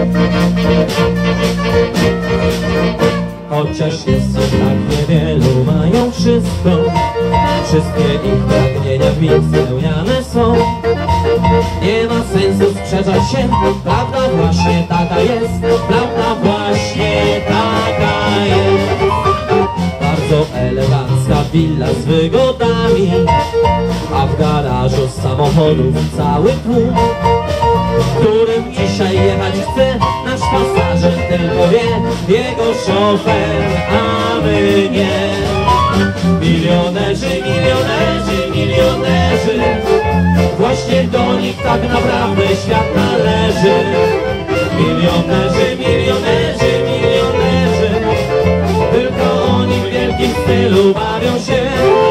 Chociaż jest ich tak niewielu, mają wszystko. Wszystkie ich pragnienia w nich spełniane są. Nie ma sensu sprzeczać się, prawda właśnie taka jest. Prawda właśnie taka jest. Bardzo elegancka willa z wygodami, a w garażu samochodów cały tłum, którym dzisiaj jechać chce nasz pasażer, tylko wie jego szofer, a my nie. Milionerzy, milionerzy, milionerzy, właśnie do nich tak naprawdę świat należy. Milionerzy, milionerzy, milionerzy, tylko oni w wielkim stylu bawią się.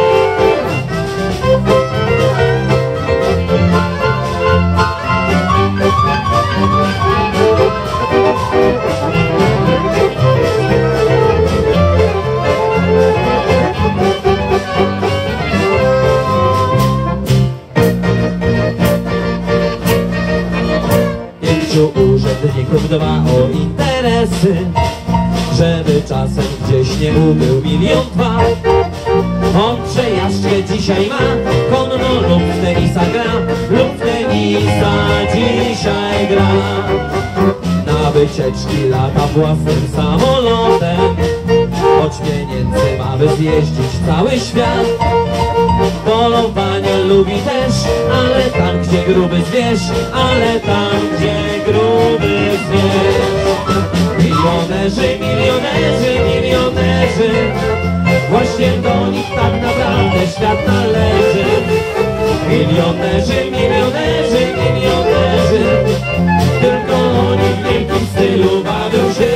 Urzędników dba o interesy, żeby czasem gdzieś nie ubył milion dwa. On przejażdżkę dzisiaj ma, konno lub w tenisa gra, lub w tenisa dzisiaj gra. Na wycieczki lata własnym samolotem, choć pieniędzy ma by zjeździć cały świat. Polowanie lubi też, ale tam gdzie gruby zwierz, ale tam gdzie gruby zwierz. Milionerzy, milionerzy, milionerzy, właśnie do nich tak naprawdę świat należy. Milionerzy, milionerzy, milionerzy, tylko oni w wielkim stylu bawią się.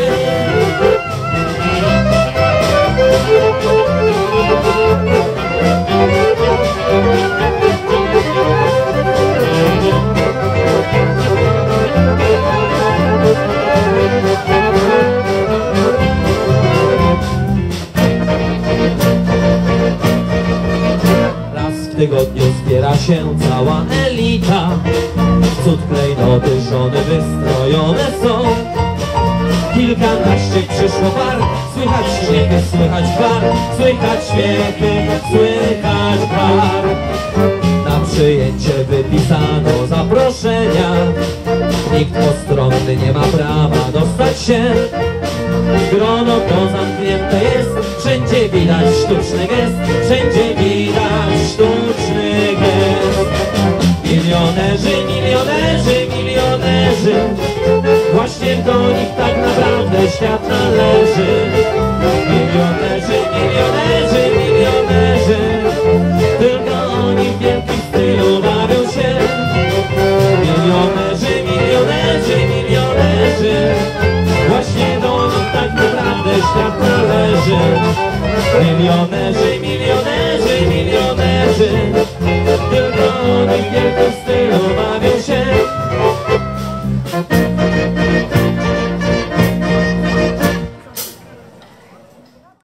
W tygodniu zbiera się cała elita, w cud klejnoty żony wystrojone są. Kilkanaście przyszło par, słychać śmiechy, słychać gwar, słychać śmiechy, słychać gwar. Na przyjęcie wypisano zaproszenia, nikt postronny nie ma prawa dostać się. Grono to zamknięte jest, wszędzie widać sztuczny gest, wszędzie widać sztuczny gest. Milionerzy, milionerzy, milionerzy, właśnie do nich tak naprawdę świat należy. Milionerzy, milionerzy, milionerzy, tylko oni w wielkim stylu bawią się. Milionerzy, milionerzy, milionerzy, właśnie do nich tak naprawdę świat należy. Milionerzy, milionerzy, milionerzy,